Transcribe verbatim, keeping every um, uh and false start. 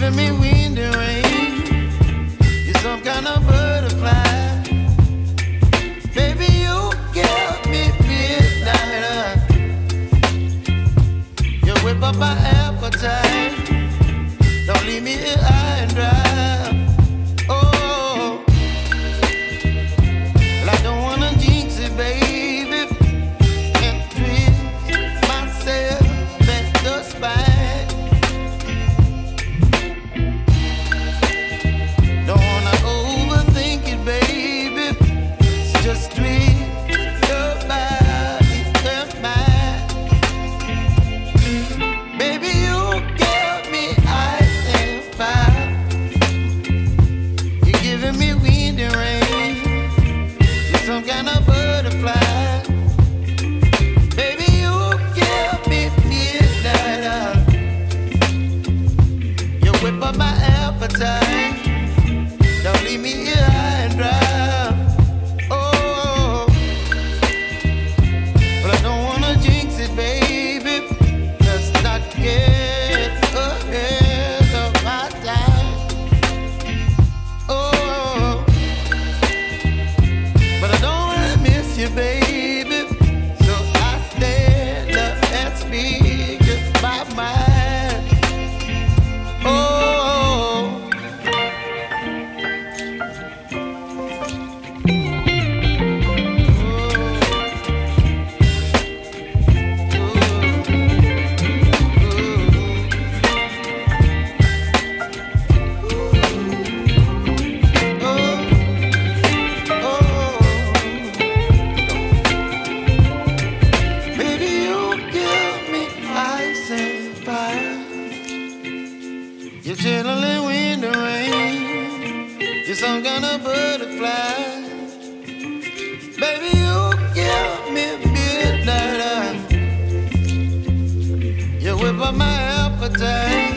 giving me wind and rain. You're some kind of butterfly. Baby, you give me midnight. You whip up my appetite. Don't leave me here high and dry. Oh, well, I don't wanna jinx it, baby, and twist myself at the spine. Don't wanna overthink it, baby. It's just twist your body and mine. Baby, you give me ice and fire. You're giving me wind and rain. You're some kind of butterfly. Baby, you give me midnight. You whip up my appetite. Don't leave me here high and dry. Oh, but I don't wanna jinx it, baby. Let's not get ahead of my time. Oh, but I don't wanna miss you, baby. So I stand up and speak my mind. Oh. Baby, you give me ice and fire. You're chilling wind and rain. You're some kind of butterfly. Baby, you give me midnight. You whip up my appetite.